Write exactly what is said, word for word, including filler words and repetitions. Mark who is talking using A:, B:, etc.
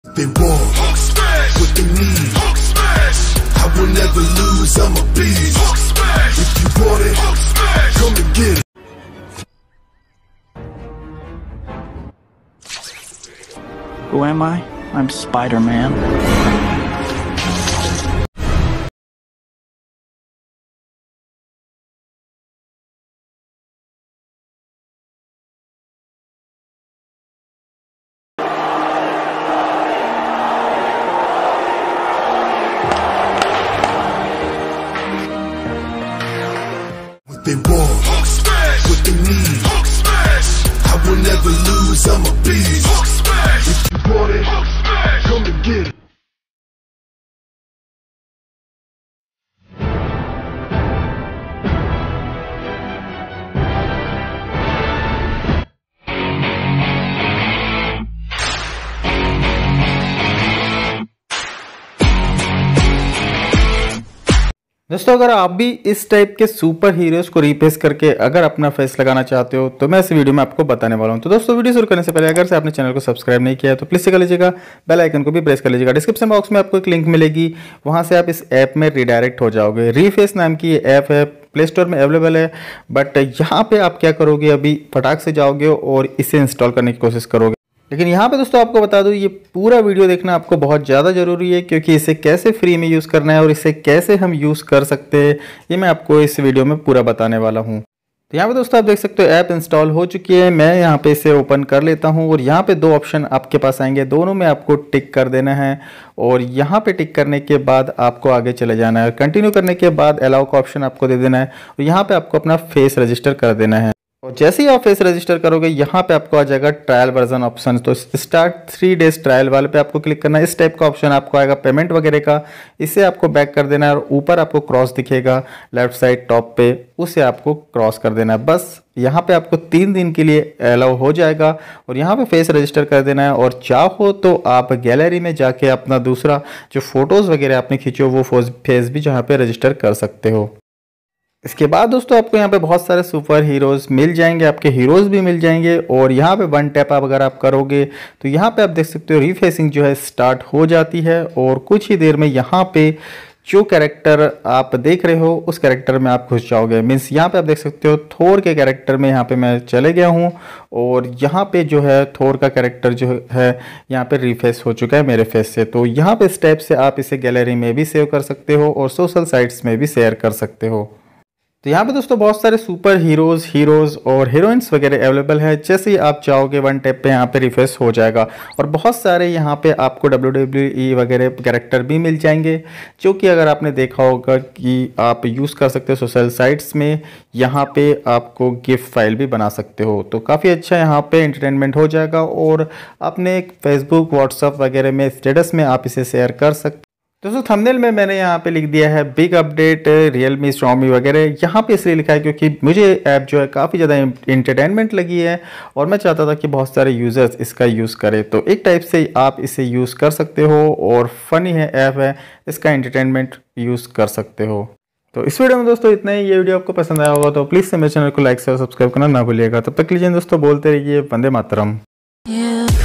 A: They want Hulk smash, what they need Hulk smash. I will never lose, I'm a beast Hulk smash. If you want it Hulk smash, come and get it.
B: Who am I? I'm Spider-Man.
A: They want Hulk smash, what they need Hulk smash. I will never lose, I'm a beast Hulk smash. If you want it Hulk smash, come and get it.
C: दोस्तों अगर आप भी इस type के super heroes को replace करके अगर अपना फेस लगाना चाहते हो तो मैं इस वीडियो में आपको बताने वाला हूं। तो दोस्तों वीडियो शुरू करने से पहले अगर से आपने चैनल को सब्सक्राइब नहीं किया है तो प्लीज़ से कर लीजिएगा, बेल आइकन को भी प्रेस कर लीजिएगा। डिस्क्रिप्शन बॉक्स में आपको एक लिंक मिलेगी, वहां से आप इस ऐप में रिडायरेक्ट हो जाओगे। रीफेस नाम की ये ऐप है, प्ले स्टोर में अवेलेबल है, बट यहाँ पे आप क्या करोगे, अभी फटाक से जाओगे और इसे इंस्टॉल करने की कोशिश करोगे। लेकिन यहाँ पे दोस्तों आपको बता दूँ ये पूरा वीडियो देखना आपको बहुत ज़्यादा ज़रूरी है, क्योंकि इसे कैसे फ्री में यूज़ करना है और इसे कैसे हम यूज़ कर सकते हैं ये मैं आपको इस वीडियो में पूरा बताने वाला हूँ। तो यहाँ पे दोस्तों आप देख सकते हो ऐप इंस्टॉल हो चुकी है। मैं यहाँ पे इसे ओपन कर लेता हूँ और यहाँ पे दो ऑप्शन आपके पास आएंगे, दोनों में आपको टिक कर देना है और यहाँ पे टिक करने के बाद आपको आगे चले जाना है। कंटिन्यू करने के बाद अलाउ का ऑप्शन आपको दे देना है और यहाँ पे आपको अपना फेस रजिस्टर कर देना है। और जैसे ही आप फेस रजिस्टर करोगे यहाँ पे आपको आ जाएगा ट्रायल वर्जन ऑप्शन। तो स्टार्ट थ्री डेज ट्रायल वाले पे आपको क्लिक करना है। इस टाइप का ऑप्शन आपको आएगा पेमेंट वगैरह का, इसे आपको बैक कर देना है और ऊपर आपको क्रॉस दिखेगा लेफ्ट साइड टॉप पे, उसे आपको क्रॉस कर देना है। बस यहाँ पे आपको तीन दिन के लिए अलाउ हो जाएगा और यहाँ पे फेस रजिस्टर कर देना है। और चाहो तो आप गैलरी में जाके अपना दूसरा जो फोटोज़ वगैरह आपने खींचे हो वो फेस भी जहाँ पे रजिस्टर कर सकते हो। इसके बाद दोस्तों आपको यहाँ पे बहुत सारे सुपर हीरोज़ मिल जाएंगे, आपके हीरोज़ भी मिल जाएंगे और यहाँ पे वन टैप आप अगर आप करोगे तो यहाँ पे आप देख सकते हो रीफेसिंग जो है स्टार्ट हो जाती है और कुछ ही देर में यहाँ पे जो कैरेक्टर आप देख रहे हो उस कैरेक्टर में आप घुस जाओगे। मीन्स यहाँ पे आप देख सकते हो थोर के कैरेक्टर में यहाँ पे मैं चले गया हूँ और यहाँ पे जो है थोर का कैरेक्टर जो है यहाँ पे रिफेस हो चुका है मेरे फेस से। तो यहाँ पे स्टेप से आप इसे गैलरी में भी सेव कर सकते हो और सोशल साइट्स में भी शेयर कर सकते हो। तो यहाँ पे दोस्तों बहुत सारे सुपर हीरोज हीरोज और हीरोइंस वगैरह अवेलेबल है। जैसे ही आप चाहोगे वन टैप पे यहाँ पे रिफ्रेश हो जाएगा और बहुत सारे यहाँ पे आपको डब्ल्यू डब्ल्यू ई वगैरह कैरेक्टर भी मिल जाएंगे, जो कि अगर आपने देखा होगा कि आप यूज़ कर सकते हो सोशल साइट्स में। यहाँ पे आपको गिफ्ट फाइल भी बना सकते हो, तो काफ़ी अच्छा यहाँ पे एंटरटेनमेंट हो जाएगा और अपने फेसबुक व्हाट्सअप वगैरह में स्टेटस में आप इसे शेयर कर सकते। दोस्तों थंबनेल में मैंने यहाँ पे लिख दिया है बिग अपडेट रियलमी शॉमी वगैरह। यहाँ पे इसलिए लिखा है क्योंकि मुझे ऐप जो है काफ़ी ज़्यादा इंटरटेनमेंट लगी है और मैं चाहता था कि बहुत सारे यूज़र्स इसका यूज़ करें। तो एक टाइप से आप इसे यूज़ कर सकते हो और फनी है ऐप है, इसका एंटरटेनमेंट यूज़ कर सकते हो। तो इस वीडियो में दोस्तों इतना ही। ये वीडियो आपको पसंद आया होगा तो प्लीज़ से मेरे चैनल को लाइक से सब्सक्राइब करना ना भूलिएगा। तब तक लीजिए दोस्तों, बोलते रहिए वंदे मातरम।